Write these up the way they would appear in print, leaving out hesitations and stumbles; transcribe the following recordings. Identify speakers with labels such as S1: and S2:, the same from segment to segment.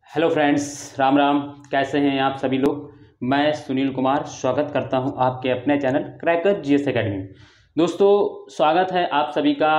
S1: Hello friends, Ram Ram. कैसे हैं आप सभी लोग। मैं सुनील कुमार स्वागत करता हूं आपके अपने चैनल क्रैकर जीएस एकेडमी में। दोस्तों, स्वागत है आप सभी का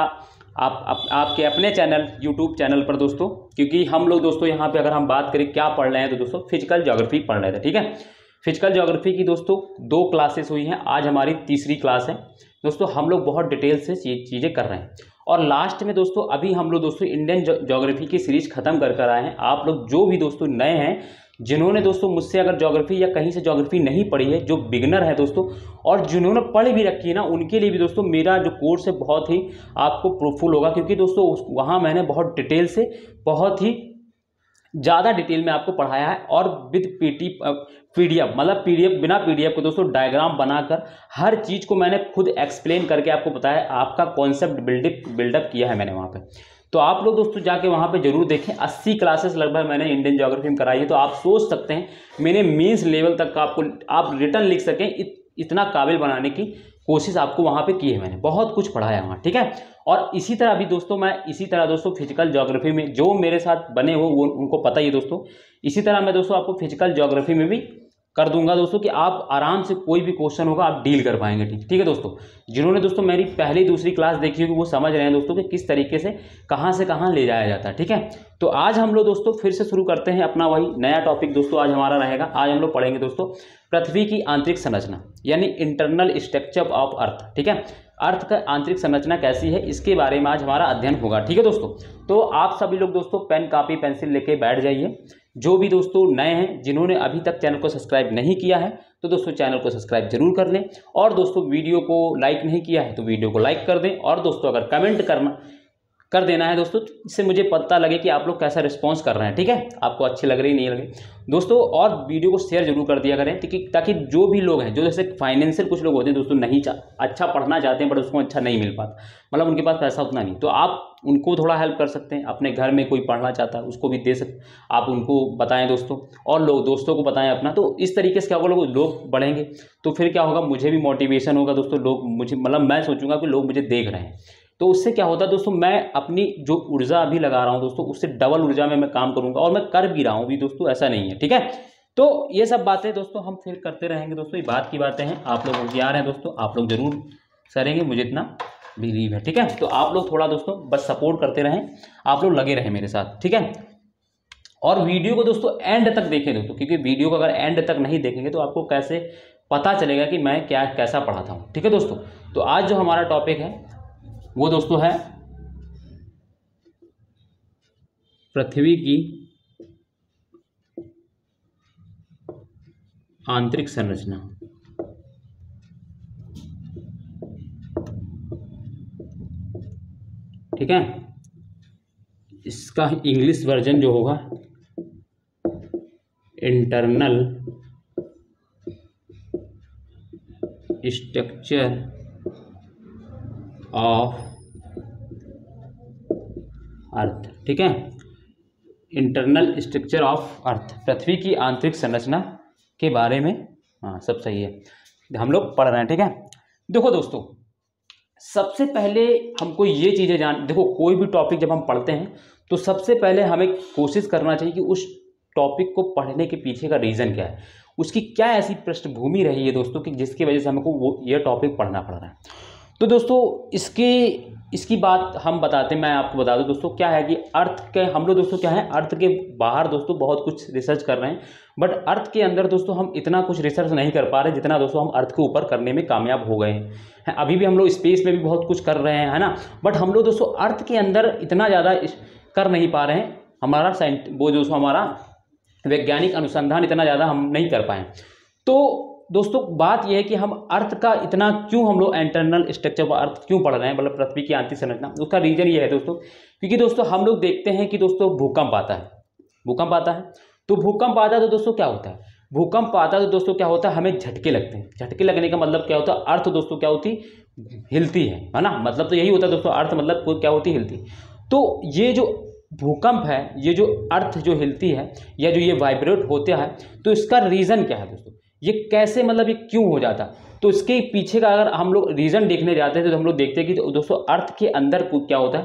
S1: आपके अपने चैनल यूट्यूब चैनल पर दोस्तों। क्योंकि हम लोग दोस्तों यहाँ पे अगर हम बात करें क्या पढ़ रहे हैं तो दोस्तों फिजिकल ज्योग्राफी पढ़ रहे थे। ठीक है, फिजिकल ज्योग्राफी की दोस्तों 2 क्लासेस हुई हैं। आज हमारी तीसरी क्लास है दोस्तों। हम लोग बहुत डिटेल से चीज़ें कर रहे हैं और लास्ट में दोस्तों अभी हम लोग दोस्तों इंडियन ज्योग्राफी की सीरीज खत्म कर आए हैं। आप लोग जो भी दोस्तों नए हैं, जिन्होंने दोस्तों मुझसे अगर ज्योग्राफी या कहीं से ज्योग्राफी नहीं पढ़ी है, जो बिगिनर है दोस्तों और जिन्होंने पढ़ भी रखी है ना, उनके लिए भी दोस्तों मेरा जो कोर्स है बहुत ही आपको प्रूफुल होगा। क्योंकि दोस्तों वहाँ मैंने बहुत डिटेल से, बहुत ही ज़्यादा डिटेल में आपको पढ़ाया है और विद पीडीएफ, मतलब पीडीएफ, बिना पीडीएफ को दोस्तों डायग्राम बनाकर हर चीज़ को मैंने खुद एक्सप्लेन करके आपको बताया। आपका कॉन्सेप्ट बिल्डअप किया है मैंने वहाँ पे। तो आप लोग दोस्तों जाके वहाँ पे जरूर देखें। 80 क्लासेस लगभग मैंने इंडियन ज्योग्राफी में कराई है। तो आप सोच सकते हैं मैंने मीन्स लेवल तक का आपको आप रिटर्न लिख सकें, इतना काबिल बनाने की कोशिश आपको वहाँ पे की है मैंने। बहुत कुछ पढ़ा है वहाँ, ठीक है। और इसी तरह भी दोस्तों मैं इसी तरह दोस्तों फिजिकल ज्योग्राफी में जो मेरे साथ बने हो वो उनको पता ही है दोस्तों। इसी तरह मैं दोस्तों आपको फिजिकल ज्योग्राफी में भी कर दूंगा दोस्तों कि आप आराम से कोई भी क्वेश्चन होगा आप डील कर पाएंगे। ठीक है दोस्तों। जिन्होंने दोस्तों मेरी पहली दूसरी क्लास देखी होगी वो समझ रहे हैं दोस्तों कि किस तरीके से कहाँ से कहाँ ले जाया जाता है। ठीक है, तो आज हम लोग दोस्तों फिर से शुरू करते हैं अपना वही नया टॉपिक दोस्तों। आज हमारा रहेगा, आज हम लोग पढ़ेंगे दोस्तों पृथ्वी की आंतरिक संरचना, यानी इंटरनल स्ट्रक्चर ऑफ अर्थ। ठीक है, अर्थ का आंतरिक संरचना कैसी है इसके बारे में आज हमारा अध्ययन होगा। ठीक है दोस्तों, तो आप सभी लोग दोस्तों पेन कापी पेंसिल लेके बैठ जाइए। जो भी दोस्तों नए हैं, जिन्होंने अभी तक चैनल को सब्सक्राइब नहीं किया है तो दोस्तों चैनल को सब्सक्राइब जरूर कर लें। और दोस्तों वीडियो को लाइक नहीं किया है तो वीडियो को लाइक कर दें। और दोस्तों अगर कमेंट कर देना है दोस्तों, इससे मुझे पता लगे कि आप लोग कैसा रिस्पांस कर रहे हैं। ठीक है, आपको अच्छी लग रही नहीं लगे दोस्तों। और वीडियो को शेयर जरूर कर दिया करें ताकि जो भी लोग हैं, जो जैसे फाइनेंशियल कुछ लोग होते हैं दोस्तों, नहीं अच्छा पढ़ना चाहते हैं बट उसको अच्छा नहीं मिल पाता, मतलब उनके पास पैसा उतना नहीं, तो आप उनको थोड़ा हेल्प कर सकते हैं। अपने घर में कोई पढ़ना चाहता है उसको भी दे सकते, आप उनको बताएं दोस्तों, और लोग दोस्तों को बताएं अपना। तो इस तरीके से क्या होगा, लोग बढ़ेंगे तो फिर क्या होगा, मुझे भी मोटिवेशन होगा दोस्तों। लोग मुझे, मतलब मैं सोचूंगा कि लोग मुझे देख रहे हैं, तो उससे क्या होता है दोस्तों, मैं अपनी जो ऊर्जा अभी लगा रहा हूं दोस्तों उससे डबल ऊर्जा में मैं काम करूंगा और मैं कर भी रहा हूं भी दोस्तों, ऐसा नहीं है। ठीक है, तो ये सब बातें दोस्तों हम फिर करते रहेंगे दोस्तों। ये बात की बातें हैं, आप लोग होशियार हैं दोस्तों, आप लोग जरूर सरेंगे, मुझे इतना बिलीव है। ठीक है, तो आप लोग थोड़ा दोस्तों बस सपोर्ट करते रहें, आप लोग लगे रहें मेरे साथ। ठीक है, और वीडियो को दोस्तों एंड तक देखें दोस्तों, क्योंकि वीडियो को अगर एंड तक नहीं देखेंगे तो आपको कैसे पता चलेगा कि मैं कैसा पढ़ाता हूँ। ठीक है दोस्तों, तो आज जो हमारा टॉपिक है वो दोस्तों है पृथ्वी की आंतरिक संरचना। ठीक है, इसका इंग्लिश वर्जन जो होगा इंटरनल स्ट्रक्चर ऑफ अर्थ। ठीक है, इंटरनल स्ट्रक्चर ऑफ अर्थ, पृथ्वी की आंतरिक संरचना के बारे में। हाँ, सब सही है, हम लोग पढ़ रहे हैं। ठीक है, देखो दोस्तों, सबसे पहले हमको ये चीज़ें देखो, कोई भी टॉपिक जब हम पढ़ते हैं तो सबसे पहले हमें कोशिश करना चाहिए कि उस टॉपिक को पढ़ने के पीछे का रीज़न क्या है, उसकी क्या ऐसी पृष्ठभूमि रही है दोस्तों कि जिसकी वजह से हमको ये टॉपिक पढ़ना पड़ रहा है। तो दोस्तों इसकी बात हम बताते हैं, मैं आपको बता दूं दोस्तों क्या है कि अर्थ के, हम लोग दोस्तों क्या है, अर्थ के बाहर दोस्तों बहुत कुछ रिसर्च कर रहे हैं, बट अर्थ के अंदर दोस्तों हम इतना कुछ रिसर्च नहीं कर पा रहे जितना दोस्तों हम अर्थ के ऊपर करने में कामयाब हो गए हैं। अभी भी हम लोग स्पेस में भी बहुत कुछ कर रहे हैं, है ना, बट हम लोग दोस्तों अर्थ के अंदर इतना ज़्यादा कर नहीं पा रहे हैं। हमारा वो दोस्तों हमारा वैज्ञानिक अनुसंधान इतना ज़्यादा हम नहीं कर पाए। तो दोस्तों बात यह है कि हम अर्थ का इतना क्यों, हम लोग इंटरनल स्ट्रक्चर ऑफ अर्थ क्यों पढ़ रहे हैं, मतलब पृथ्वी की आंतरिक संरचना, उसका रीजन ये है दोस्तों, क्योंकि दोस्तों हम लोग देखते हैं कि दोस्तों भूकंप आता है, तो भूकंप आता है तो दोस्तों क्या होता है, भूकंप आता है तो दोस्तों क्या होता है, हमें झटके लगते हैं। झटके लगने का मतलब क्या होता है, अर्थ दोस्तों क्या होती, हिलती है ना, मतलब तो यही होता है दोस्तों, अर्थ मतलब क्या होती, हिलती। तो ये जो भूकंप है, ये जो अर्थ जो हिलती है या जो ये वाइब्रेट होता है, तो इसका रीज़न क्या है दोस्तों, ये कैसे, मतलब ये क्यों हो जाता, तो इसके पीछे का अगर हम लोग रीज़न देखने जाते हैं तो हम लोग देखते हैं कि दोस्तों अर्थ के अंदर क्या होता है,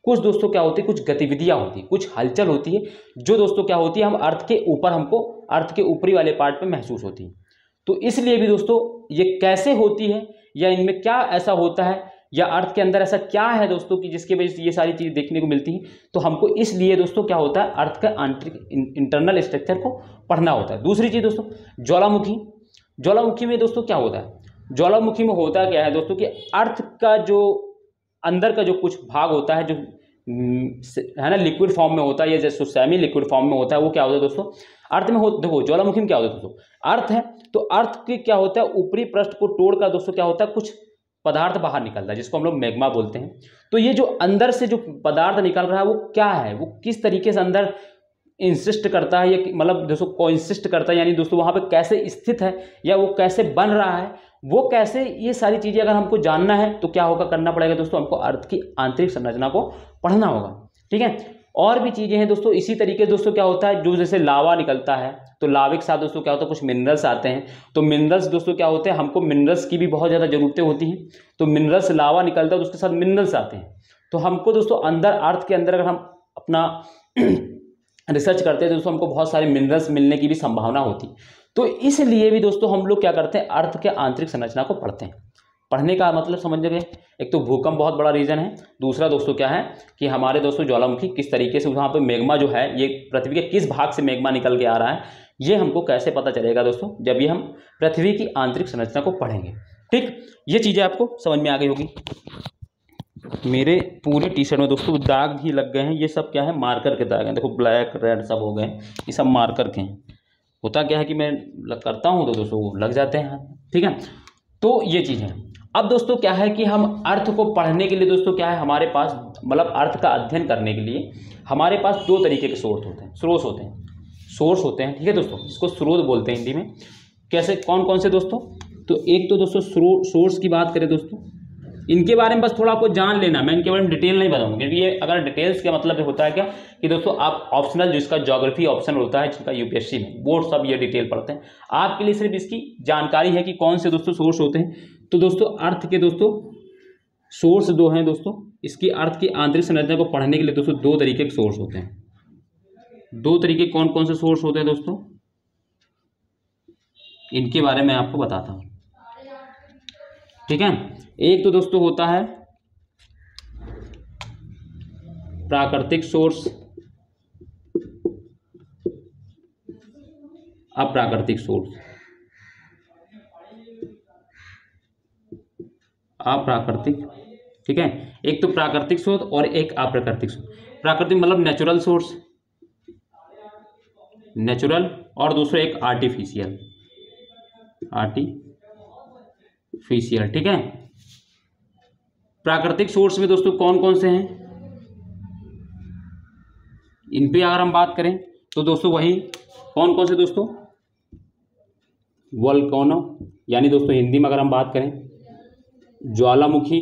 S1: कुछ दोस्तों क्या होती है, कुछ गतिविधियां होती है, कुछ हलचल होती है जो दोस्तों क्या होती है हम अर्थ के ऊपर, हमको अर्थ के ऊपरी वाले पार्ट पे महसूस होती है। तो इसलिए भी दोस्तों ये कैसे होती है या इनमें क्या ऐसा होता है या अर्थ के अंदर ऐसा क्या है दोस्तों कि जिसकी वजह से ये सारी चीज़ें देखने को मिलती हैं, तो हमको इसलिए दोस्तों क्या होता है अर्थ का आंतरिक इंटरनल स्ट्रक्चर को पढ़ना होता है। दूसरी चीज़ दोस्तों ज्वालामुखी, ज्वालामुखी में दोस्तों क्या होता है, ज्वालामुखी में होता क्या है दोस्तों कि अर्थ का जो अंदर का जो कुछ भाग होता है जो है ना लिक्विड फॉर्म में होता है या जैसे सेमी लिक्विड फॉर्म में होता है, वो क्या होता है दोस्तों अर्थ में हो। देखो ज्वालामुखी में क्या होता है दोस्तों, अर्थ है तो अर्थ की क्या होता है ऊपरी पृष्ठ को तोड़कर दोस्तों क्या होता है कुछ पदार्थ बाहर निकलता है जिसको हम लोग मैग्मा बोलते हैं। तो ये जो अंदर से जो पदार्थ निकल रहा है वो क्या है, वो किस तरीके से अंदर इंसिस्ट करता है, या मतलब दोस्तों कोइंसिस्ट करता है, यानी दोस्तों वहाँ पे कैसे स्थित है या वो कैसे बन रहा है, वो कैसे, ये सारी चीज़ें अगर हमको जानना है तो क्या होगा, करना पड़ेगा दोस्तों हमको अर्थ की आंतरिक संरचना को पढ़ना होगा। ठीक है, और भी चीज़ें हैं दोस्तों इसी तरीके दोस्तों क्या होता है, जो जैसे लावा निकलता है तो लावे के साथ दोस्तों क्या होता है कुछ मिनरल्स आते हैं। तो मिनरल्स दोस्तों क्या होते हैं, हमको मिनरल्स की भी बहुत ज़्यादा ज़रूरतें होती हैं। तो मिनरल्स लावा निकलता है तो उसके साथ मिनरल्स आते हैं। तो हमको दोस्तों अंदर अर्थ के अंदर अगर हम अपना रिसर्च करते हैं तो दोस्तों हमको बहुत सारे मिनरल्स मिलने की भी संभावना होती है। तो इसलिए भी दोस्तों हम लोग क्या करते हैं, अर्थ के आंतरिक संरचना को पढ़ते हैं। पढ़ने का मतलब समझ गए, एक तो भूकंप बहुत बड़ा रीजन है, दूसरा दोस्तों क्या है कि हमारे दोस्तों ज्वालामुखी किस तरीके से वहाँ पे मैग्मा जो है ये पृथ्वी के किस भाग से मैग्मा निकल के आ रहा है, ये हमको कैसे पता चलेगा दोस्तों, जब ये हम पृथ्वी की आंतरिक संरचना को पढ़ेंगे। ठीक, ये चीज़ें आपको समझ में आ गई होगी। मेरे पूरी टी शर्ट में दोस्तों दाग भी लग गए हैं, ये सब क्या है मार्कर के दाग हैं, देखो ब्लैक रेड सब हो गए, ये सब मार्कर के हैं। होता क्या है कि मैं करता हूँ तो दोस्तों वो लग जाते हैं। ठीक है, तो ये चीज़ें। अब दोस्तों क्या है कि हम अर्थ को पढ़ने के लिए दोस्तों क्या है हमारे पास, मतलब अर्थ का अध्ययन करने के लिए हमारे पास दो तरीके के सोर्स होते हैं। ठीक है दोस्तों, इसको स्रोत बोलते हैं हिंदी में। कैसे, कौन कौन से दोस्तों, तो एक तो दोस्तों सोर्स की बात करें दोस्तों, इनके बारे में बस थोड़ा आपको जान लेना, मैं इनके बारे में डिटेल नहीं बताऊंगा, क्योंकि ये अगर डिटेल्स का मतलब होता है क्या कि दोस्तों आप ऑप्शनल जिसका ज्योग्राफी ऑप्शन होता है जिसका यूपीएससी में, वो सब ये डिटेल पढ़ते हैं। आपके लिए सिर्फ इसकी जानकारी है कि कौन से दोस्तों सोर्स होते हैं। तो दोस्तों अर्थ के दोस्तों सोर्स दो हैं दोस्तों, इसकी अर्थ की आंतरिक संरचना को पढ़ने के लिए दोस्तों दो तरीके के सोर्स होते हैं। दो तरीके कौन कौन से सोर्स होते हैं दोस्तों, इनके बारे में आपको बताता हूँ। ठीक है, एक तो दोस्तों होता है प्राकृतिक सोर्स, अप्राकृतिक सोर्स, अप्राकृतिक। ठीक है, एक तो प्राकृतिक सोर्स और एक अप्राकृतिक सोर्स। प्राकृतिक मतलब नेचुरल सोर्स, नेचुरल, और दूसरा एक आर्टिफिशियल। ठीक है, प्राकृतिक सोर्स में दोस्तों कौन कौन से हैं, इन पे अगर हम बात करें तो दोस्तों वही कौन कौन से दोस्तों, वोल्केनो, यानी दोस्तों हिंदी में अगर हम बात करें ज्वालामुखी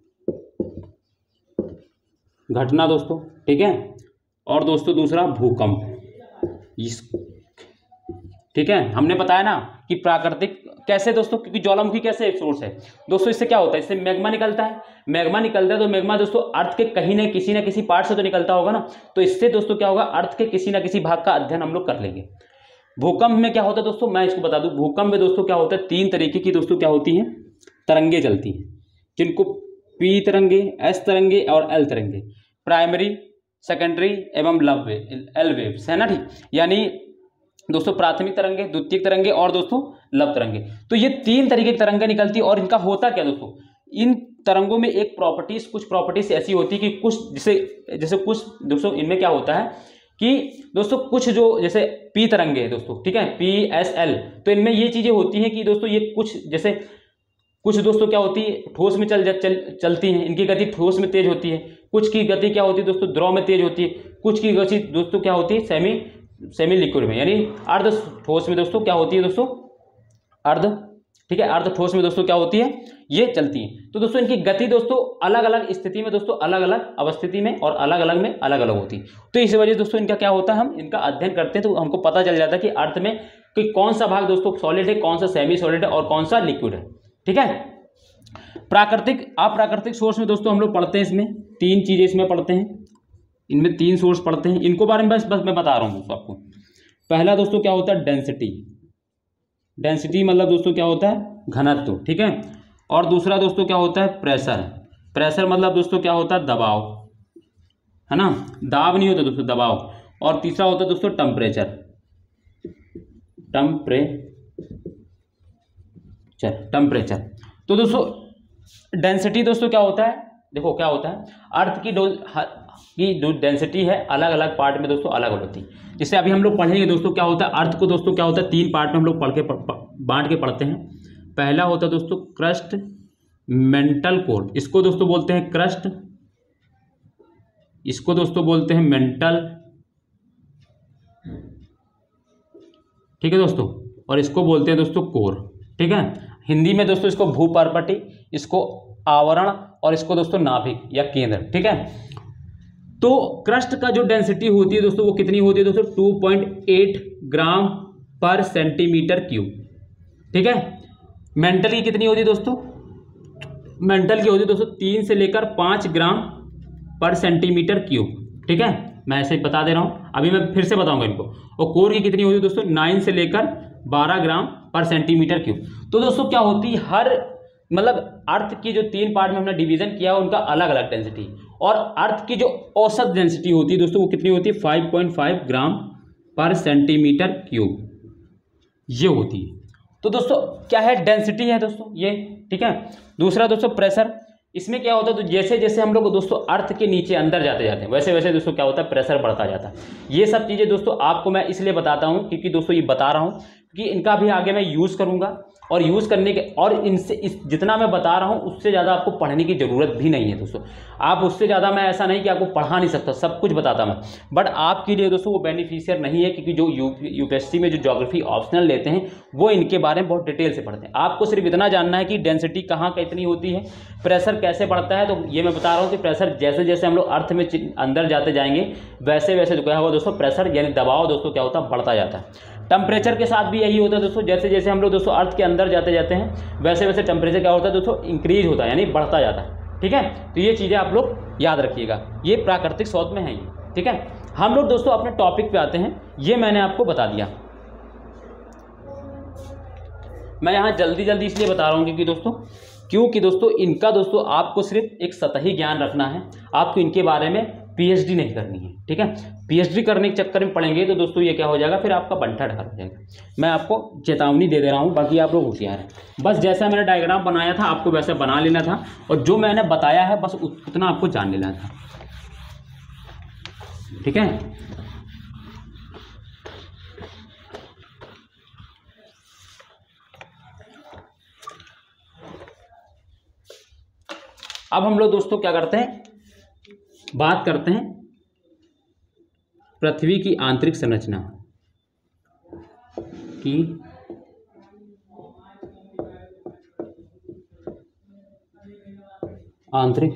S1: घटना दोस्तों। ठीक है, और दोस्तों दूसरा भूकंप। ठीक है, हमने बताया ना कि प्राकृतिक कैसे दोस्तों, क्योंकि ज्वालामुखी कैसे एक सोर्स है दोस्तों, इससे क्या होता है, इससे मैग्मा निकलता है। तो मैग्मा दोस्तों अर्थ के कहीं न किसी पार्ट से तो निकलता होगा ना, तो इससे दोस्तों क्या होगा, अर्थ के किसी न किसी भाग का अध्ययन हम लोग कर लेंगे। भूकंप में क्या होता है दोस्तों, मैं इसको बता दूं, भूकंप में दोस्तों क्या होता है, तीन तरीके की दोस्तों क्या होती हैं, तरंगे चलती हैं, जिनको पी तरंगे, एस तरंगे और एल तरंगे, प्राइमरी, सेकेंडरी एवं एल वेव्स है ना। ठीक, यानी दोस्तों प्राथमिक तरंगे, द्वितीयक तरंगे और दोस्तों लव तरंगे। तो ये तीन तरीके की तरंगे निकलती है, और इनका होता क्या दोस्तों, इन तरंगों में एक कुछ प्रॉपर्टीज ऐसी होती है कि कुछ जैसे कुछ दोस्तों इनमें क्या होता है कि दोस्तों कुछ जो जैसे पी तरंगे है दोस्तों, ठीक है, पी एस एल, तो इनमें ये चीजें होती हैं कि दोस्तों ये कुछ दोस्तों क्या होती है, ठोस में चलती हैं, इनकी गति ठोस में तेज होती है। कुछ की गति क्या होती है दोस्तों, द्रव में तेज होती है। कुछ की गति दोस्तों क्या होती है, सेमी लिक्विड में, यानी अर्ध ठोस में दोस्तों क्या होती है दोस्तों, ठीक है, अर्ध ठोस में दोस्तों क्या होती है, ये चलती है। तो दोस्तों इनकी गति दोस्तों अलग अलग स्थिति में दोस्तों अलग अलग अवस्थिति में और अलग अलग में अलग अलग होती है। तो इस वजह से दोस्तों इनका क्या होता है, हम इनका अध्ययन करते हैं तो हमको पता चल जाता है कि अर्थ में कि कौन सा भाग दोस्तों सॉलिड है, कौन सा सेमी सॉलिड है और कौन सा लिक्विड है। ठीक है, प्राकृतिक अप्राकृतिक सोर्स में दोस्तों हम लोग पढ़ते हैं, इसमें तीन चीज़ें इसमें पढ़ते हैं, इनमें तीन सोर्स पढ़ते हैं, इनको बारे में बस मैं बता रहा हूँ दोस्तों आपको। पहला दोस्तों क्या होता है, डेंसिटी। डेंसिटी मतलब दोस्तों क्या होता है, घनत्व, ठीक है। और दूसरा दोस्तों क्या होता है, प्रेशर। प्रेशर मतलब दोस्तों क्या होता है, दबाव, है ना, दाब नहीं होता दोस्तों, दबाव। और तीसरा होता है दोस्तों टेम्परेचर। टेम्परेचर। तो दोस्तों डेंसिटी दोस्तों क्या होता है, देखो क्या होता है, अर्थ की जो डेंसिटी है अलग अलग पार्ट में दोस्तों अलग होती है। जैसे अभी हम लोग पढ़ेंगे दोस्तों क्या होता है, अर्थ को दोस्तों क्या होता है, तीन पार्ट में हम लोग बांट के पढ़ते हैं। पहला होता है दोस्तों क्रस्ट, मेंटल कोर, इसको दोस्तों बोलते हैं क्रस्ट, इसको दोस्तों बोलते हैं मेंटल, ठीक है दोस्तों, और इसको बोलते हैं दोस्तों कोर, ठीक है। हिंदी में दोस्तों इसको भूपर्पटी, इसको आवरण, और इसको दोस्तों नाभिक या केंद्र, ठीक है। तो क्रस्ट का जो डेंसिटी होती है दोस्तों वो कितनी होती है दोस्तों, 2.8 ग्राम पर सेंटीमीटर क्यूब, ठीक है। मेंटल की कितनी होती है दोस्तों, मेंटल की होती है दोस्तों 3 से लेकर 5 ग्राम पर सेंटीमीटर क्यूब, ठीक है। मैं ऐसे ही बता दे रहा हूँ, अभी मैं फिर से बताऊंगा इनको। और कोर की कितनी होती है दोस्तों, 9 से लेकर 12 ग्राम पर सेंटीमीटर क्यूब। तो दोस्तों क्या होती है, हर मतलब अर्थ की जो तीन पार्ट में हमने डिवीजन किया उनका अलग अलग डेंसिटी, और अर्थ की जो औसत डेंसिटी होती है दोस्तों वो कितनी होती है, 5.5 ग्राम पर सेंटीमीटर क्यूब, ये होती है। तो दोस्तों क्या है, डेंसिटी है दोस्तों ये, ठीक है। दूसरा दोस्तों प्रेशर, इसमें क्या होता है, तो जैसे जैसे हम लोग दोस्तों अर्थ के नीचे अंदर जाते जाते हैं वैसे वैसे दोस्तों क्या होता है, प्रेशर बढ़ता जाता है। ये सब चीज़ें दोस्तों आपको मैं इसलिए बताता हूँ क्योंकि दोस्तों ये बता रहा हूँ कि इनका भी आगे मैं यूज़ करूँगा, और यूज़ करने के, और इनसे जितना मैं बता रहा हूँ उससे ज़्यादा आपको पढ़ने की ज़रूरत भी नहीं है दोस्तों। आप उससे ज़्यादा, मैं ऐसा नहीं कि आपको पढ़ा नहीं सकता, सब कुछ बताता मैं, बट आपके लिए दोस्तों वो बेनिफिशियर नहीं है, क्योंकि जो यूपीएससी में जो ज्योग्राफी ऑप्शनल लेते हैं वो इनके बारे में बहुत डिटेल से पढ़ते हैं। आपको सिर्फ इतना जानना है कि डेंसिटी कहाँ कितनी होती है, प्रेशर कैसे बढ़ता है। तो ये मैं बता रहा हूँ कि प्रेशर जैसे जैसे हम लोग अर्थ में अंदर जाते जाएंगे वैसे वैसे क्या होगा दोस्तों, प्रेशर यानी दबाव दोस्तों क्या होता है, बढ़ता जाता है। टेम्परेचर के साथ भी यही होता है दोस्तों, जैसे जैसे हम लोग दोस्तों अर्थ के अंदर जाते जाते हैं वैसे वैसे टेम्परेचर क्या होता है दोस्तों, इंक्रीज होता है यानी बढ़ता जाता है, ठीक है। तो ये चीज़ें आप लोग याद रखिएगा, ये प्राकृतिक स्रोत में है ये, ठीक है। हम लोग दोस्तों अपने टॉपिक पे आते हैं, ये मैंने आपको बता दिया। मैं यहाँ जल्दी जल्दी इसलिए बता रहा हूँ क्योंकि दोस्तों इनका दोस्तों आपको सिर्फ एक सतही ज्ञान रखना है, आपको इनके बारे में पीएचडी नहीं करनी है, ठीक है। पीएचडी करने के चक्कर में पढ़ेंगे तो दोस्तों ये क्या हो जाएगा, फिर आपका बंठा ढाल हो जाएगा। मैं आपको चेतावनी दे रहा हूँ, बाकी आप लोग होशियार हैं। बस जैसा मैंने डायग्राम बनाया था आपको वैसे बना लेना था, और जो मैंने बताया है बस उतना आपको जान लेना था, ठीक है। अब हम लोग दोस्तों क्या करते हैं, बात करते हैं पृथ्वी की आंतरिक संरचना की। आंतरिक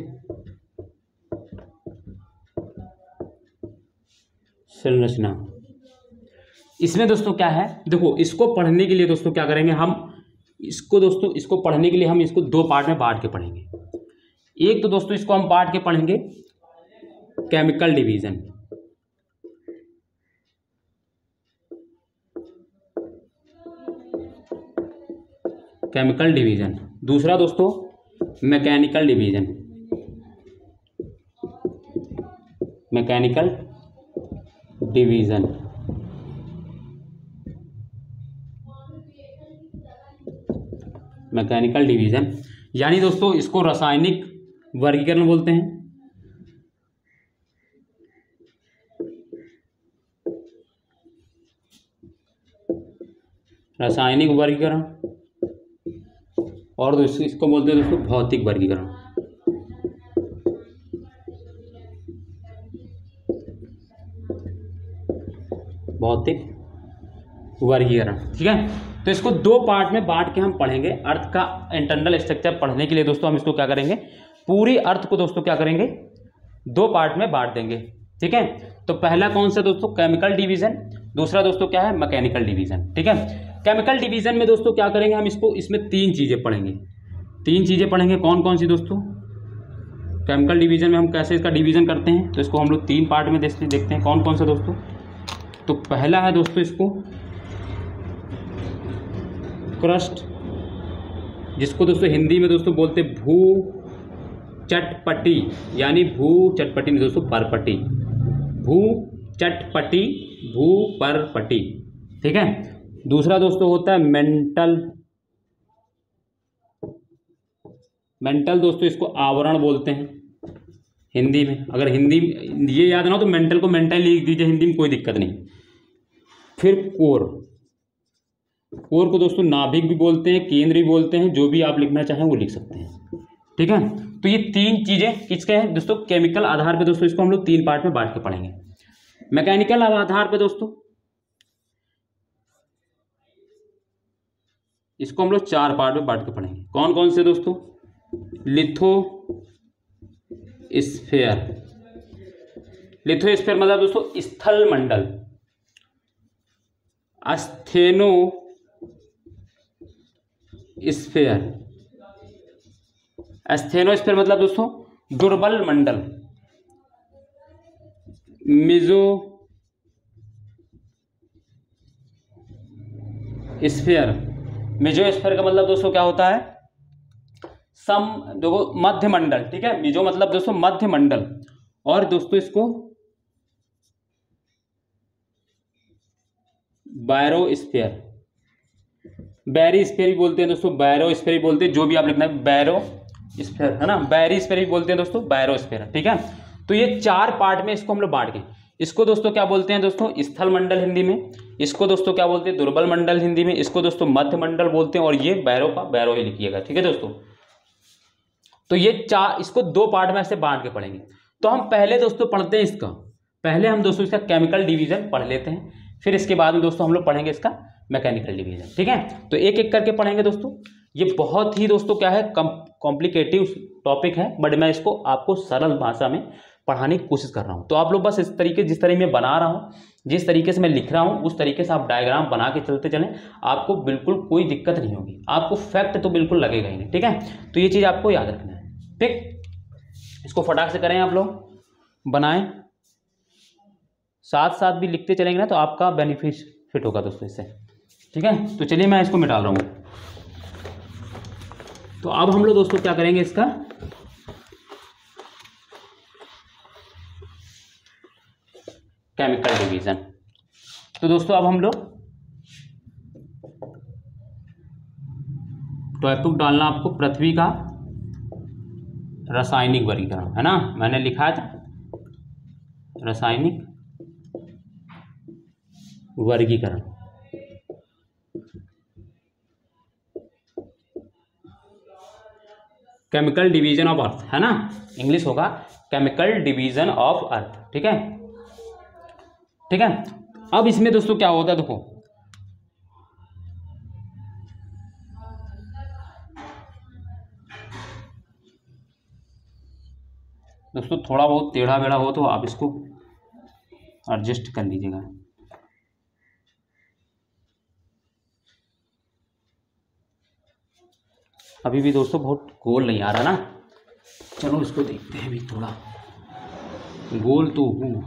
S1: संरचना, इसमें दोस्तों क्या है, देखो इसको पढ़ने के लिए दोस्तों क्या करेंगे हम, इसको पढ़ने के लिए हम इसको दो पार्ट में बांट के पढ़ेंगे। एक तो दोस्तों इसको हम बांट के पढ़ेंगे केमिकल डिवीजन, केमिकल डिवीजन। दूसरा दोस्तों mechanical division, mechanical division. Mechanical division यानी दोस्तों इसको रासायनिक वर्गीकरण बोलते हैं। रासायनिक वर्गीकरण, और दोस्तों इसको बोलते हैं दोस्तों भौतिक वर्गीकरण। भौतिक वर्गीकरण, ठीक है। तो इसको दो पार्ट में बांट के हम पढ़ेंगे। अर्थ का इंटरनल स्ट्रक्चर पढ़ने के लिए दोस्तों हम इसको क्या करेंगे, पूरी अर्थ को दोस्तों क्या करेंगे, दो पार्ट में बांट देंगे, ठीक है। तो पहला कौन सा दोस्तों, केमिकल डिवीजन। दूसरा दोस्तों क्या है, मैकेनिकल डिवीजन, ठीक है। केमिकल डिवीजन में दोस्तों क्या करेंगे हम, इसमें तीन चीजें पढ़ेंगे। तीन चीज़ें पढ़ेंगे। कौन कौन सी दोस्तों? केमिकल डिवीज़न में हम कैसे इसका डिवीज़न करते हैं, तो इसको हम लोग तीन पार्ट में देखते हैं। कौन कौन सा दोस्तों? तो पहला है दोस्तों इसको क्रस्ट, जिसको दोस्तों हिंदी में दोस्तों बोलते भू चटपटी, यानी भू चटपटी नहीं दोस्तों, परपटी, भू चटपटी, भू परपटी, ठीक है। दूसरा दोस्तों होता है मेंटल। मेंटल दोस्तों इसको आवरण बोलते हैं हिंदी में। अगर हिंदी ये याद ना हो तो मेंटल को मेंटल लिख दीजिए हिंदी में, कोई दिक्कत नहीं। फिर कोर। कोर को दोस्तों नाभिक भी बोलते हैं, केंद्र भी बोलते हैं, जो भी आप लिखना चाहें वो लिख सकते हैं, ठीक है। तो ये तीन चीजें किसके हैं दोस्तों? केमिकल आधार पे दोस्तों इसको हम लोग तीन पार्ट में बांट के पढ़ेंगे। मैकेनिकल आधार पे दोस्तों इसको हम लोग चार पार्ट में बांट के पढ़ेंगे। कौन कौन से दोस्तों? लिथोस्फेयर। लिथोस्फेयर मतलब दोस्तों स्थल मंडल। स्थेनोस्फेयर। स्थेनोस्फेयर मतलब दोस्तों दुर्बल मंडल। मेसोस्फेयर। मेसोस्फेयर का मतलब दोस्तों क्या होता है? देखो मध्य मंडल, ठीक है। मेसो मतलब दोस्तों मध्य मंडल। और दोस्तों इसको बैरोस्फेयर, बैरीस्फेयर भी बोलते हैं दोस्तों, बैरोस्फेयर भी बोलते हैं, जो भी आप लिखना है, बैरोस्फेयर है ना, बैरीस्फेयर भी बोलते हैं दोस्तों, बैरोस्फेयर, ठीक है। तो ये चार पार्ट में इसको हम लोग बांट गए। इसको दोस्तों क्या बोलते हैं दोस्तों? स्थल मंडल हिंदी में। इसको दोस्तों क्या बोलते हैं? दुर्बल मंडल हिंदी में। इसको दोस्तों मध्य मंडल बोलते हैं। और ये बैरो का बैरो ही लिखिएगा, ठीक है दोस्तों। तो ये इसको दो पार्ट में ऐसे बांट के पढ़ेंगे। तो हम पहले दोस्तों पढ़ते हैं इसका, पहले हम दोस्तों इसका केमिकल डिवीजन पढ़ लेते हैं, फिर इसके बाद में दोस्तों हम लोग पढ़ेंगे इसका मैकेनिकल डिवीजन, ठीक है। तो एक एक करके पढ़ेंगे दोस्तों। ये बहुत ही दोस्तों क्या है, कॉम्प्लिकेटिव टॉपिक है, बट मैं इसको आपको सरल भाषा में पढ़ाने की कोशिश कर रहा हूँ। तो आप लोग बस इस तरीके, जिस तरह मैं बना रहा हूँ, जिस तरीके से मैं लिख रहा हूँ, उस तरीके से आप डायग्राम बना के चलते चलें, आपको बिल्कुल कोई दिक्कत नहीं होगी। आपको फैक्ट तो बिल्कुल लगेगा ही नहीं, ठीक है। तो ये चीज़ आपको याद रखना है, ठीक। इसको फटाक से करें, आप लोग बनाएं, साथ साथ भी लिखते चलेंगे ना, तो आपका बेनिफिट होगा दोस्तों इससे, ठीक है। तो चलिए मैं इसको मिटा रहा हूँ। तो अब हम लोग दोस्तों क्या करेंगे, इसका केमिकल डिवीजन। तो दोस्तों अब हम लोग टॉपिक डालना आपको पृथ्वी का रासायनिक वर्गीकरण, है ना। मैंने लिखा था रासायनिक वर्गीकरण। केमिकल डिवीजन ऑफ अर्थ, है ना, इंग्लिश होगा केमिकल डिवीजन ऑफ अर्थ, ठीक है, ठीक है। अब इसमें दोस्तों क्या होता है, देखो दोस्तों थोड़ा बहुत टेढ़ा बेढ़ा हो तो आप इसको एडजस्ट कर लीजिएगा। अभी भी दोस्तों बहुत गोल नहीं आ रहा ना, चलो इसको देखते हैं भी, थोड़ा गोल तो हूँ।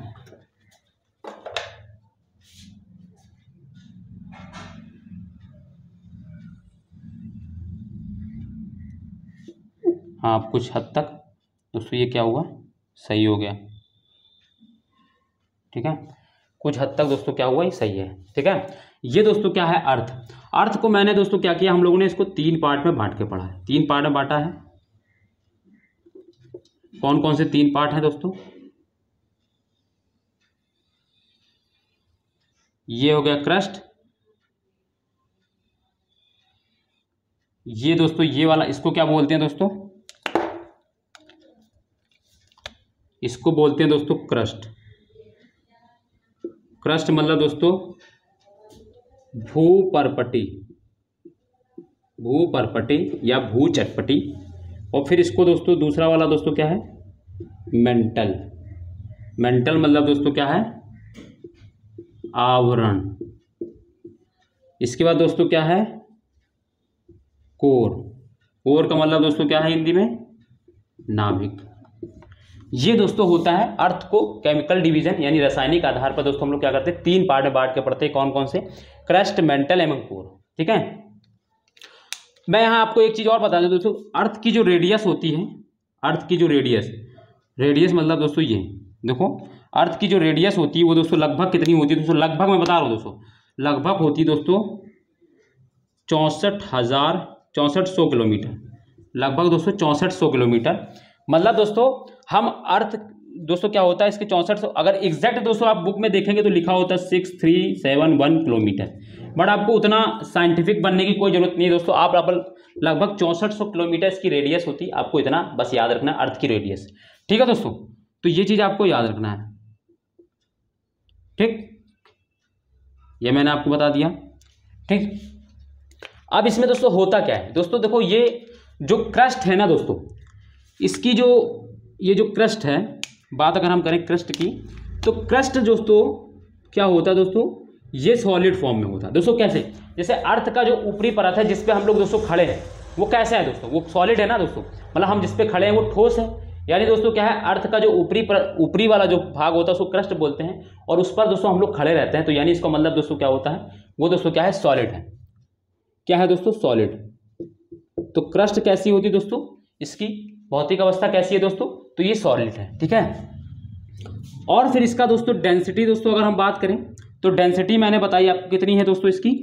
S1: हाँ कुछ हद तक दोस्तों ये क्या हुआ, सही हो गया, ठीक है। कुछ हद तक दोस्तों क्या हुआ, ये सही है, ठीक है। ये दोस्तों क्या है, अर्थ। अर्थ को मैंने दोस्तों क्या किया, हम लोगों ने इसको तीन पार्ट में बांट के पढ़ा है, तीन पार्ट में बांटा है। कौन कौन से तीन पार्ट हैं दोस्तों? ये हो गया क्रस्ट, ये दोस्तों ये वाला, इसको क्या बोलते हैं दोस्तों? इसको बोलते हैं दोस्तों क्रस्ट। क्रस्ट मतलब दोस्तों भूपरपटी, भूपरपटी या भू चटपटी। और फिर इसको दोस्तों दूसरा वाला दोस्तों क्या है, मेंटल। मेंटल मतलब दोस्तों क्या है, आवरण। इसके बाद दोस्तों क्या है, कोर। कोर का मतलब दोस्तों क्या है हिंदी में? नाभिक। ये दोस्तों होता है अर्थ को केमिकल डिवीजन यानी रासायनिक आधार पर दोस्तों हम लोग क्या करते हैं, 3 पार्ट में बांट के पढ़ते हैं। कौन कौन से? क्रस्ट, मेंटल एवं कोर। ठीक है। मैं यहाँ आपको एक चीज और बता दूं दोस्तों, अर्थ की जो रेडियस होती है, अर्थ की जो रेडियस मतलब दोस्तों ये देखो, अर्थ की जो रेडियस होती है वो दोस्तों लगभग कितनी होती है दोस्तों? लगभग मैं बता रहा हूँ दोस्तों, लगभग होती है दोस्तों 64,100 किलोमीटर। लगभग दोस्तों 6400 किलोमीटर। मतलब दोस्तों हम अर्थ दोस्तों क्या होता है इसके 6400, अगर एग्जैक्ट दोस्तों आप बुक में देखेंगे तो लिखा होता है 6371 किलोमीटर, बट आपको उतना साइंटिफिक बनने की कोई जरूरत नहीं है दोस्तों। आप लगभग 6400 किलोमीटर इसकी रेडियस होती है, आपको इतना बस याद रखना है, अर्थ की रेडियस। ठीक है दोस्तों, तो ये चीज आपको याद रखना है। ठीक, ये मैंने आपको बता दिया। ठीक, अब इसमें दोस्तों होता क्या है दोस्तों, देखो ये जो क्रस्ट है ना दोस्तों, इसकी जो ये जो क्रस्ट है, बात अगर हम करें क्रस्ट की, तो क्रस्ट दोस्तों क्या होता है दोस्तों, ये सॉलिड फॉर्म में होता है दोस्तों। कैसे? जैसे अर्थ का जो ऊपरी परत है जिस पे हम लोग दोस्तों खड़े हैं, वो कैसा है दोस्तों? वो सॉलिड है ना दोस्तों, मतलब हम जिस पे खड़े हैं वो ठोस है। यानी दोस्तों क्या है, अर्थ का जो ऊपरी वाला जो भाग होता है उसको क्रस्ट बोलते हैं, और उस पर दोस्तों हम लोग खड़े रहते हैं, तो यानी इसका मतलब दोस्तों क्या होता है, वो दोस्तों क्या है, सॉलिड है। क्या है दोस्तों? सॉलिड। तो क्रस्ट कैसी होती है दोस्तों, इसकी भौतिक अवस्था कैसी है दोस्तों? तो ये सॉलिड है। ठीक है। और फिर इसका दोस्तों डेंसिटी दोस्तों अगर हम बात करें तो डेंसिटी मैंने बताई आपको कितनी है दोस्तों, इसकी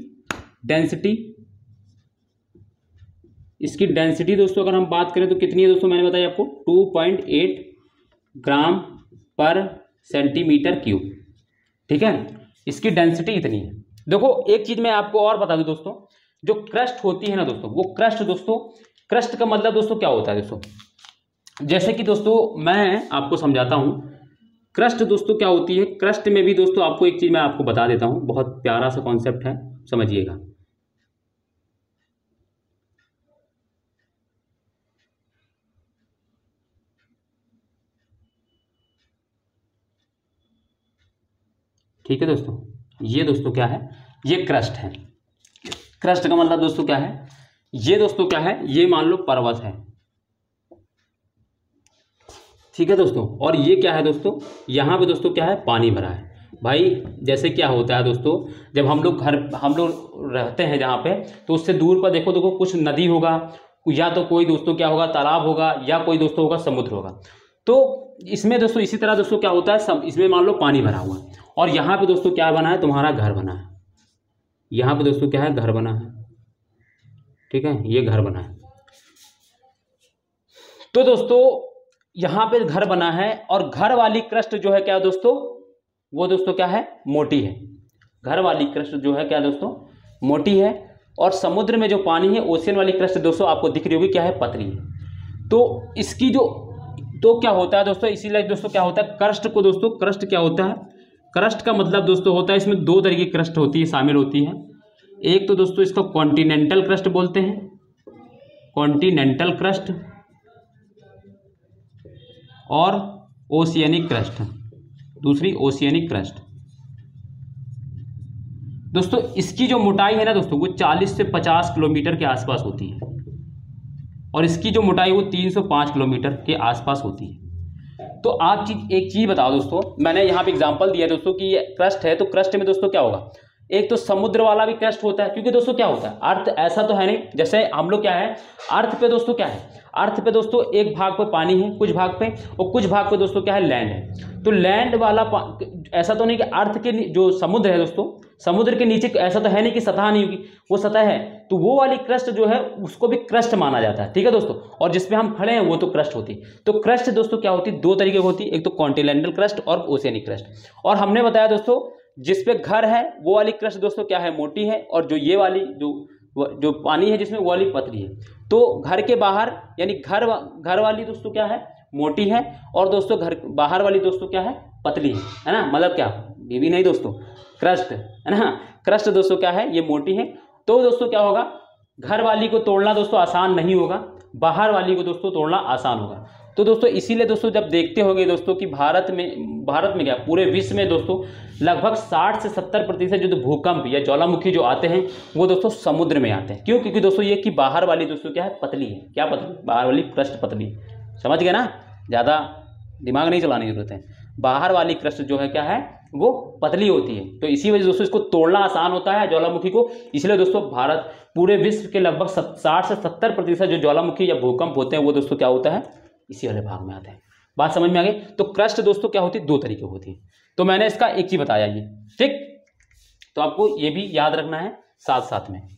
S1: डेंसिटी दोस्तों अगर हम बात करें तो कितनी है दोस्तों, मैंने बताई आपको 2.8 ग्राम पर सेंटीमीटर क्यूब। ठीक है, इसकी डेंसिटी इतनी है। देखो एक चीज मैं आपको और बता दूं दोस्तों, जो क्रस्ट होती है ना दोस्तों, वो क्रस्ट दोस्तों, क्रस्ट का मतलब दोस्तों क्या होता है दोस्तों, जैसे कि दोस्तों मैं आपको समझाता हूं, क्रस्ट दोस्तों क्या होती है। क्रस्ट में भी दोस्तों आपको एक चीज मैं आपको बता देता हूं, बहुत प्यारा सा कॉन्सेप्ट है, समझिएगा। ठीक है दोस्तों, ये दोस्तों क्या है, ये क्रस्ट है। क्रस्ट का मतलब दोस्तों क्या है, ये दोस्तों क्या है, ये मान लो पर्वत है। ठीक है दोस्तों, और ये क्या है दोस्तों, यहाँ पे दोस्तों क्या है, पानी भरा है। भाई जैसे क्या होता है दोस्तों, जब हम लोग रहते हैं जहाँ पे, तो उससे दूर पर देखो कुछ नदी होगा, या तो कोई दोस्तों क्या होगा, तालाब होगा, या कोई दोस्तों होगा समुद्र होगा। तो इसमें दोस्तों इसी तरह दोस्तों क्या होता है, इसमें मान लो पानी भरा हुआ है, और यहाँ पे दोस्तों क्या बना है, तुम्हारा घर बना है। यहाँ पे दोस्तों क्या है, घर बना है। ठीक है, ये घर बना है। तो दोस्तों यहाँ पे घर बना है, और घर वाली क्रस्ट जो है क्या दोस्तों, वो दोस्तों क्या है, मोटी है। घर वाली क्रस्ट जो है क्या दोस्तों, मोटी है। और समुद्र में जो पानी है, ओशियन वाली क्रस्ट दोस्तों आपको दिख रही होगी क्या है, पतली है। तो इसकी जो तो क्या होता है दोस्तों, इसीलिए दोस्तों क्या होता है, क्रस्ट को दोस्तों, क्रस्ट क्या होता है, क्रस्ट का मतलब दोस्तों होता है, इसमें 2 तरह की क्रस्ट होती है, शामिल होती है। एक तो दोस्तों इसको कॉन्टिनेंटल क्रस्ट बोलते हैं, कॉन्टिनेंटल क्रस्ट, और ओशियनिक क्रस्ट, दूसरी ओशियनिक क्रस्ट। दोस्तों इसकी जो मोटाई है ना दोस्तों, वो 40 से 50 किलोमीटर के आसपास होती है, और इसकी जो मोटाई वो 305 किलोमीटर के आसपास होती है। तो आप एक चीज बताओ दोस्तों, मैंने यहाँ पे एग्जांपल दिया दोस्तों कि ये क्रस्ट है, तो क्रस्ट में दोस्तों क्या होगा, एक तो समुद्र वाला भी क्रस्ट होता है, क्योंकि दोस्तों क्या होता है, अर्थ ऐसा तो है नहीं, जैसे हम लोग क्या है, अर्थ पे दोस्तों क्या है, अर्थ पे दोस्तों एक भाग पे पानी है, कुछ भाग पे, और कुछ भाग पे दोस्तों क्या है, लैंड है। तो लैंड वाला ऐसा तो नहीं कि अर्थ के जो समुद्र है दोस्तों, समुद्र के नीचे ऐसा तो है नहीं कि सतह नहीं होगी, वो सतह है। तो वो वाली क्रस्ट जो है उसको भी क्रस्ट माना जाता है। ठीक है दोस्तों, और जिसपे हम खड़े हैं वो तो क्रस्ट होती है। तो क्रस्ट दोस्तों क्या होती है, 2 तरीके की होती है, एक तो कॉन्टिनेंटल क्रस्ट और ओशियनिक क्रस्ट। और हमने बताया दोस्तों जिसपे घर है वो वाली क्रस्ट दोस्तों क्या है, मोटी है, और जो ये वाली जो पानी है जिसमें वो वाली पतली है। तो घर के बाहर यानी घर वाली दोस्तों क्या है, मोटी है, और दोस्तों घर बाहर वाली दोस्तों क्या है, पतली है ना। मतलब क्या, बीवी नहीं दोस्तों, क्रस्ट है ना, क्रस्ट दोस्तों क्या है, ये मोटी है। तो दोस्तों क्या होगा, घर वाली को तोड़ना दोस्तों आसान नहीं होगा, बाहर वाली को दोस्तों तोड़ना आसान होगा। तो दोस्तों इसीलिए दोस्तों जब देखते होंगे दोस्तों कि भारत में क्या पूरे विश्व में दोस्तों लगभग 60 से 70% जो भूकंप या ज्वालामुखी जो आते हैं वो दोस्तों समुद्र में आते हैं। क्यों? क्योंकि दोस्तों ये कि बाहर वाली दोस्तों क्या है, पतली है। क्या पतली? बाहर वाली क्रस्ट पतली है। समझ गए ना, ज़्यादा दिमाग नहीं चलाने की जरूरत है। बाहर वाली क्रस्ट जो है क्या है, वो पतली होती है। तो इसी वजह से दोस्तों इसको तोड़ना आसान होता है ज्वालामुखी को। इसलिए दोस्तों भारत पूरे विश्व के लगभग 60 से 70% जो ज्वालामुखी या भूकंप होते हैं वो दोस्तों क्या होता है, इसी वाले भाग में आते हैं। बात समझ में आ गई? तो क्रस्ट दोस्तों क्या होती है, दो तरीके होती है। तो मैंने इसका एक चीज बताया ये, ठीक। तो आपको ये भी याद रखना है साथ साथ में।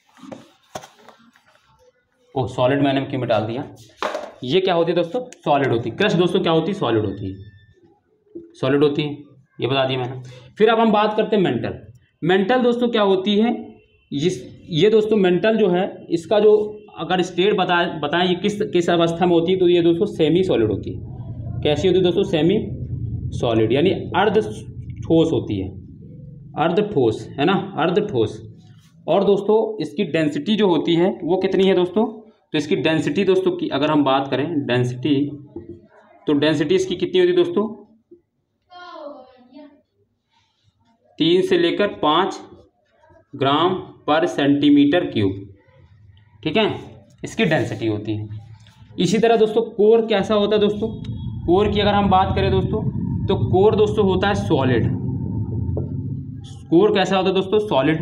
S1: ओ सॉलिड मैंने क्यों में डाल दिया, ये क्या होती है दोस्तों, सॉलिड होती है। क्रस्ट दोस्तों क्या होती है, सॉलिड होती है, सॉलिड होती है, ये बता दिया मैंने। फिर अब हम बात करते हैं मेंटल। मेंटल दोस्तों क्या होती है, ये दोस्तों मेंटल जो है, इसका जो अगर स्टेट बताएं ये किस अवस्था में होती है, तो ये दोस्तों सेमी सॉलिड होती है। कैसी होती है दोस्तों, सेमी सॉलिड, यानी अर्ध ठोस होती है, अर्ध ठोस है ना, अर्ध ठोस। और दोस्तों इसकी डेंसिटी जो होती है वो कितनी है दोस्तों, तो इसकी डेंसिटी दोस्तों की अगर हम बात करें डेंसिटी, तो डेंसिटी इसकी कितनी होती है दोस्तों, 3 से लेकर 5 ग्राम पर सेंटीमीटर क्यूब, ठीक है, इसकी डेंसिटी होती है। इसी तरह दोस्तों कोर कैसा होता है दोस्तों, कोर की अगर हम बात करें दोस्तों, तो कोर दोस्तों होता है सॉलिड। कोर कैसा होता है दोस्तों, सॉलिड।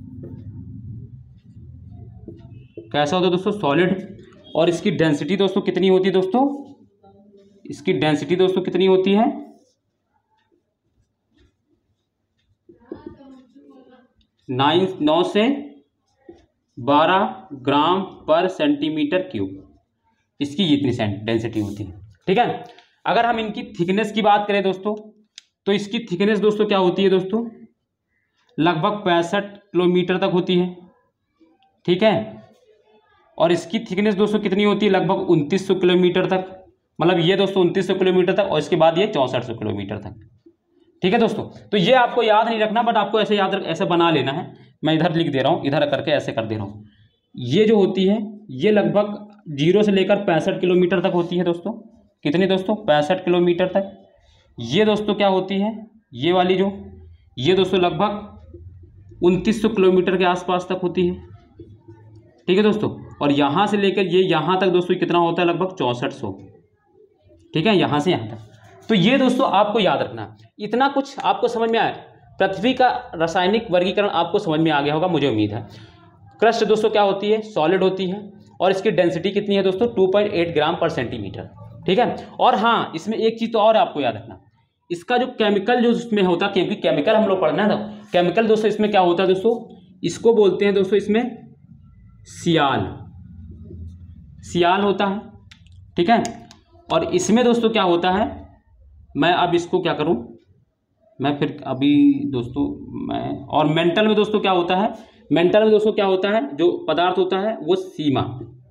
S1: कैसा होता है दोस्तों, सॉलिड। और इसकी डेंसिटी दोस्तों कितनी होती है दोस्तों, इसकी डेंसिटी दोस्तों कितनी होती है, 9 से 12 ग्राम पर सेंटीमीटर क्यूब, इसकी इतनी डेंसिटी होती है, ठीक है। अगर हम इनकी थिकनेस की बात करें दोस्तों, तो इसकी थिकनेस दोस्तों क्या होती है दोस्तों, लगभग 65 किलोमीटर तक होती है, ठीक है। और इसकी थिकनेस दोस्तों कितनी होती है, लगभग 2900 किलोमीटर तक, मतलब ये दोस्तों 2900 किलोमीटर तक, और इसके बाद ये 6400 किलोमीटर तक, ठीक है दोस्तों। तो ये आपको याद नहीं रखना, बट आपको ऐसे ऐसे बना लेना है। मैं इधर लिख दे रहा हूँ, इधर करके ऐसे कर दे रहा हूँ। ये जो होती है ये लगभग 0 से लेकर 65 किलोमीटर तक होती है दोस्तों। कितनी दोस्तों, 65 किलोमीटर तक। ये दोस्तों क्या होती है, ये वाली जो, ये दोस्तों लगभग 2900 किलोमीटर के आसपास तक होती है, ठीक है दोस्तों। और यहाँ से लेकर ये यहाँ तक दोस्तों कितना होता है, लगभग 6400, ठीक है, यहाँ से यहाँ तक। तो ये दोस्तों आपको याद रखना। इतना कुछ आपको समझ में आया, पृथ्वी का रासायनिक वर्गीकरण आपको समझ में आ गया होगा, मुझे उम्मीद है। क्रस्ट दोस्तों क्या होती है, सॉलिड होती है, और इसकी डेंसिटी कितनी है दोस्तों, 2.8 ग्राम पर सेंटीमीटर, ठीक है। और हाँ, इसमें एक चीज़ तो और आपको याद रखना, इसका जो केमिकल जो इसमें होता है, क्योंकि केमिकल हम लोग पढ़ना है ना, केमिकल दोस्तों इसमें क्या होता है दोस्तों, इसको बोलते हैं दोस्तों इसमें सियाल, सियाल होता है, ठीक है। और इसमें दोस्तों क्या होता है, मैं अब इसको क्या करूं, मैं फिर अभी दोस्तों मैं, और मेंटल में दोस्तों क्या होता है, मेंटल में दोस्तों क्या होता है, जो पदार्थ होता है वो सीमा,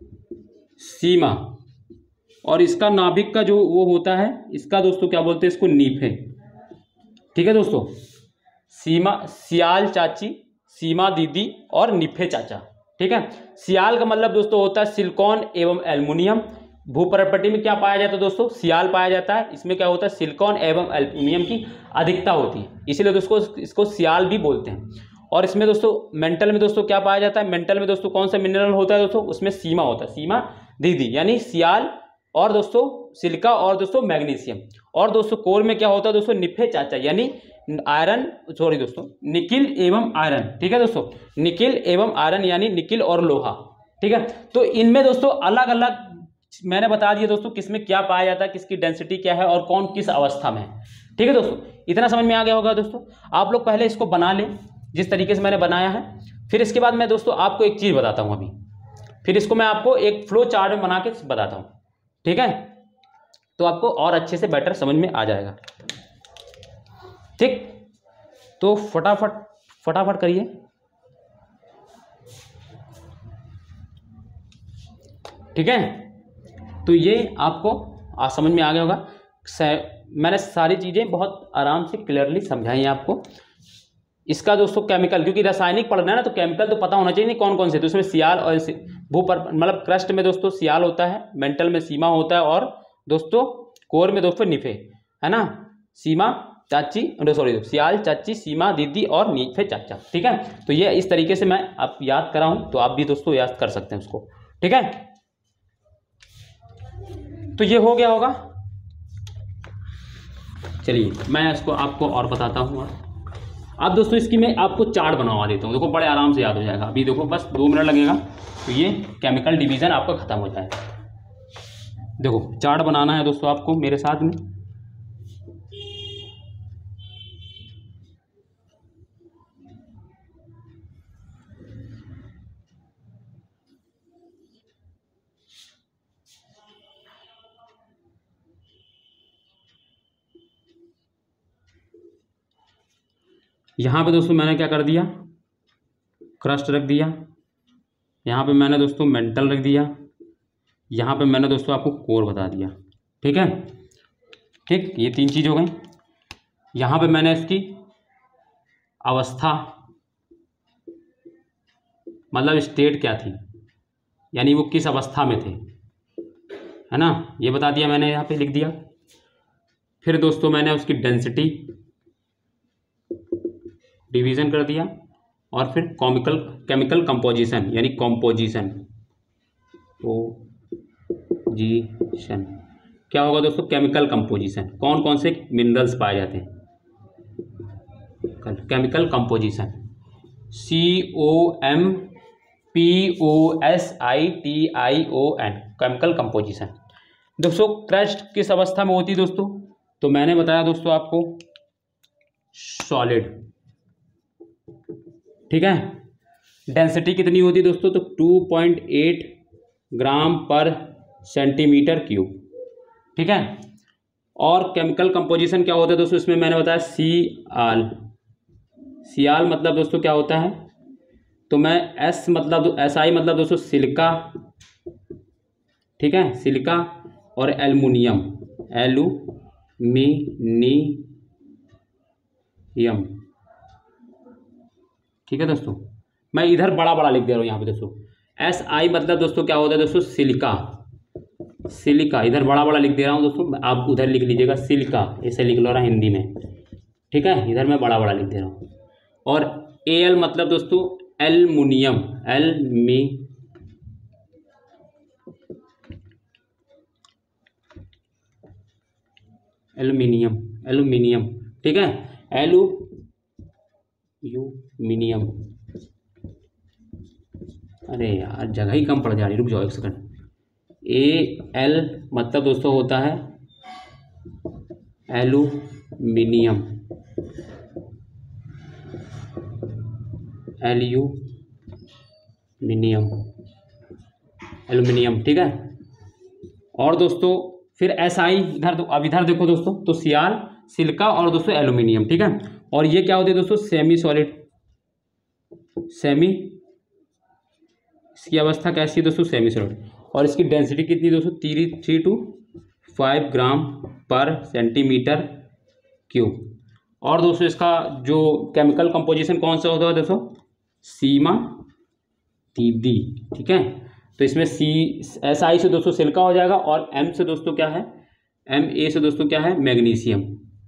S1: सीमा। और इसका नाभिक का जो वो होता है, इसका दोस्तों क्या बोलते हैं, इसको नीफे, ठीक है दोस्तों। सीमा, सियाल चाची, सीमा दीदी, और निफे चाचा, ठीक है। सियाल का मतलब दोस्तों होता है सिलिकॉन एवं एल्युमिनियम। भूप्रपट्टी में क्या पाया जाता है दोस्तों, सियाल पाया जाता है। इसमें क्या होता है, सिलिकॉन एवं एल्युमिनियम की अधिकता होती है, इसीलिए दोस्तों इसको सियाल भी बोलते हैं। और इसमें दोस्तों मेंटल में दोस्तों क्या पाया जाता है, मेंटल में दोस्तों कौन सा मिनरल होता है दोस्तों, उसमें सीमा होता है, सीमा दीदी, यानी सियाल, और दोस्तों सिलिका, और दोस्तों मैग्नीशियम। और दोस्तों कोर में क्या होता है दोस्तों, निफे चाचा, यानी आयरन, सॉरी दोस्तों निकिल एवं आयरन, ठीक है दोस्तों, निकिल एवं आयरन यानी निकिल और लोहा, ठीक है। तो इनमें दोस्तों अलग अलग मैंने बता दिया दोस्तों किसमें क्या पाया जाता है, किसकी डेंसिटी क्या है, और कौन किस अवस्था में है, ठीक है दोस्तों। इतना समझ में आ गया होगा दोस्तों। आप लोग पहले इसको बना लें जिस तरीके से मैंने बनाया है, फिर इसके बाद मैं दोस्तों आपको एक चीज़ बताता हूँ अभी, फिर इसको मैं आपको एक फ्लो चार्ट में बना के बताता हूँ, ठीक है। तो आपको और अच्छे से बेटर समझ में आ जाएगा, ठीक। तो फटाफट करिए। ठीक है, तो ये आपको आज समझ में आ गया होगा। मैंने सारी चीज़ें बहुत आराम से क्लियरली समझाई हैं आपको। इसका दोस्तों केमिकल, क्योंकि रासायनिक पढ़ना है ना, तो केमिकल तो पता होना चाहिए नहीं कौन कौन से। तो उसमें सियाल और मतलब क्रस्ट में दोस्तों सियाल होता है, मेंटल में सीमा होता है, और दोस्तों कोर में दोस्तों निफे, है ना, सीमा चाची, सॉरी, सियाल, चाची, सीमा, दीदी और नीफे, चाचा। ठीक है, तो ये इस तरीके से मैं आप याद करा हूँ, तो आप भी दोस्तों याद कर सकते हैं उसको। ठीक है, तो ये हो गया होगा। चलिए मैं इसको आपको और बताता हूँ। अब दोस्तों इसकी मैं आपको चार्ट बनवा देता हूँ, देखो बड़े आराम से याद हो जाएगा। अभी देखो बस 2 मिनट लगेगा, तो ये केमिकल डिवीज़न आपका ख़त्म हो जाएगा। देखो चार्ट बनाना है दोस्तों आपको मेरे साथ में। यहाँ पे दोस्तों मैंने क्या कर दिया, क्रस्ट रख दिया। यहाँ पे मैंने दोस्तों मेंटल रख दिया। यहाँ पे मैंने दोस्तों आपको कोर बता दिया। ठीक है, ठीक, ये 3 चीज़ हो गई। यहाँ पे मैंने इसकी अवस्था मतलब स्टेट क्या थी, यानी वो किस अवस्था में थे, है ना, ये बता दिया मैंने, यहाँ पे लिख दिया। फिर दोस्तों मैंने उसकी डेंसिटी डिवीज़न कर दिया, और फिर केमिकल कंपोजिशन यानी कंपोजिशन क्या होगा दोस्तों, केमिकल कंपोजिशन, कौन कौन से मिनरल्स पाए जाते हैं, chemical composition, COMPOSITION, chemical composition. दोस्तों क्रस्ट किस अवस्था में होती है दोस्तों, तो मैंने बताया दोस्तों आपको सॉलिड। ठीक है, डेंसिटी कितनी होती है दोस्तों, तो 2.8 ग्राम पर सेंटीमीटर क्यूब। ठीक है, और केमिकल कंपोजिशन क्या होता है दोस्तों, इसमें मैंने बताया सियाल मतलब दोस्तों क्या होता है, तो मैं SI मतलब दोस्तों सिलिका। ठीक है, सिलिका और एल्युमिनियम, ठीक है दोस्तों, मैं इधर बड़ा बड़ा लिख दे रहा हूँ यहाँ पे दोस्तों। SI मतलब दोस्तों क्या होता है दोस्तों, सिलिका, इधर बड़ा बड़ा लिख दे रहा हूँ दोस्तों, आप उधर लिख लीजिएगा सिलिका, ऐसे लिख लो रहा हिंदी में। ठीक है, इधर मैं बड़ा बड़ा लिख दे रहा हूँ। और AL मतलब दोस्तों एल्युमिनियम, एल्युमिनियम। ठीक है, एल्यूमिनियम। अरे यार जगह ही कम पड़ जा रही, रुक जाओ 1 सेकंड। AL मतलब दोस्तों होता है एल्यूमिनियम, एल्यूमिनियम। ठीक है, और दोस्तों फिर SI अब इधर देखो दोस्तों, तो सियाल, सिलिका और दोस्तों एल्यूमिनियम। ठीक है, और ये क्या होती है दोस्तों, सेमी सॉलिड, इसकी अवस्था कैसी है दोस्तों, सेमी सॉलिड। और इसकी डेंसिटी कितनी दोस्तों, 3 to 5 ग्राम पर सेंटीमीटर क्यूब। और दोस्तों इसका जो केमिकल कंपोजिशन कौन सा होता है दोस्तों, सीमा, दीदी। ठीक है, तो इसमें SI से दोस्तों सिलिका हो जाएगा, और M से दोस्तों क्या है, MA से दोस्तों क्या है, मैग्नीशियम।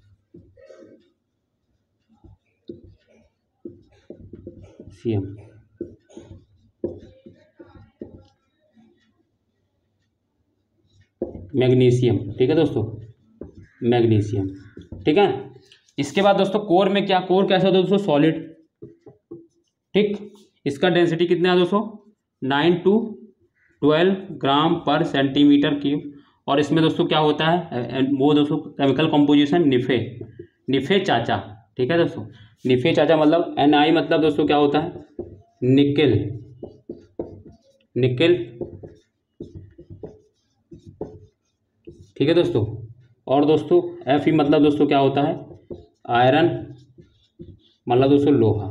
S1: मैग्नीशियम। ठीक है दोस्तों, मैग्नीशियम। ठीक है, इसके बाद दोस्तों कोर में क्या, कोर कैसा होता है दोस्तों, सॉलिड। ठीक, इसका डेंसिटी कितना है दोस्तों, 9 to 12 ग्राम पर सेंटीमीटर क्यूब। और इसमें दोस्तों क्या होता है, वो दोस्तों केमिकल कंपोजिशन निफे चाचा। ठीक है दोस्तों, निफे चाचा मतलब Ni मतलब दोस्तों क्या होता है, निकेल। ठीक है दोस्तों, और दोस्तों Fe मतलब दोस्तों क्या होता है, आयरन मतलब दोस्तों लोहा।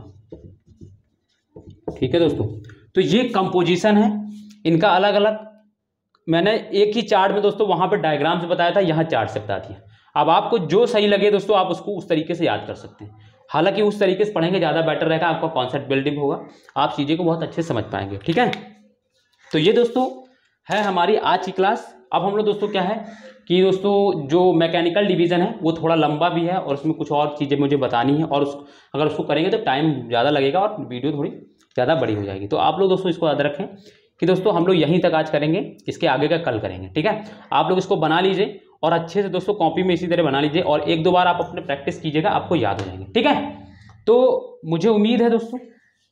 S1: ठीक है दोस्तों, तो ये कंपोजिशन है इनका अलग अलग। मैंने एक ही चार्ट में दोस्तों वहां पे डायग्राम से बताया था, यहाँ चार्ट से बता दिया। अब आपको जो सही लगे दोस्तों आप उसको उस तरीके से याद कर सकते हैं। हालांकि उस तरीके से पढ़ेंगे ज़्यादा बेटर रहेगा, आपका कॉन्सेप्ट बिल्डिंग होगा, आप चीज़ें को बहुत अच्छे से समझ पाएंगे। ठीक है, तो ये दोस्तों है हमारी आज की क्लास। अब हम लोग दोस्तों क्या है कि दोस्तों जो मैकेनिकल डिवीज़न है वो थोड़ा लंबा भी है और उसमें कुछ और चीज़ें मुझे बतानी है, और अगर उसको करेंगे तो टाइम ज़्यादा लगेगा और वीडियो थोड़ी ज़्यादा बड़ी हो जाएगी। तो आप लोग दोस्तों इसको याद रखें कि दोस्तों हम लोग यहीं तक आज करेंगे, इसके आगे का कल करेंगे, ठीक है। आप लोग इसको बना लीजिए और अच्छे से दोस्तों कॉपी में इसी तरह बना लीजिए, और 1-2 बार आप अपने प्रैक्टिस कीजिएगा, आपको याद हो जाएंगे, ठीक है। तो मुझे उम्मीद है दोस्तों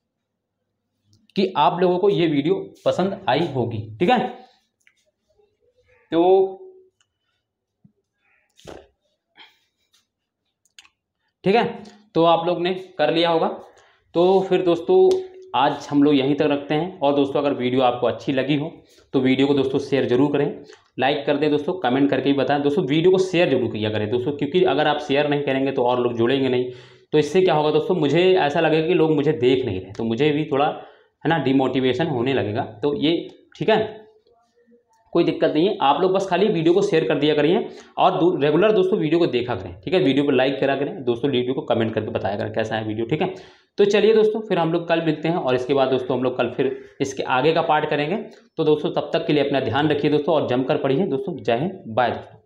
S1: कि आप लोगों को ये वीडियो पसंद आई होगी, ठीक है। तो ठीक है, तो आप लोग ने कर लिया होगा। तो फिर दोस्तों आज हम लोग यहीं तक रखते हैं। और दोस्तों अगर वीडियो आपको अच्छी लगी हो तो वीडियो को दोस्तों शेयर जरूर करें, लाइक कर दें दोस्तों, कमेंट करके भी बताएं दोस्तों, वीडियो को शेयर जरूर किया करें दोस्तों, क्योंकि अगर आप शेयर नहीं करेंगे तो और लोग जुड़ेंगे नहीं। तो इससे क्या होगा दोस्तों, मुझे ऐसा लगेगा कि लोग मुझे देख नहीं रहे, तो मुझे भी थोड़ा है ना डिमोटिवेशन होने लगेगा। तो ये ठीक है, कोई दिक्कत नहीं है, आप लोग बस खाली वीडियो को शेयर कर दिया करिए और रेगुलर दोस्तों वीडियो को देखा करें, ठीक है। वीडियो को लाइक करा करें दोस्तों, वीडियो को कमेंट करके बताया करें कैसा है वीडियो, ठीक है। तो चलिए दोस्तों फिर हम लोग कल मिलते हैं, और इसके बाद दोस्तों हम लोग कल फिर इसके आगे का पार्ट करेंगे। तो दोस्तों तब तक के लिए अपना ध्यान रखिए दोस्तों, और जमकर पढ़िए दोस्तों। जय हिंद, बाय दोस्तों।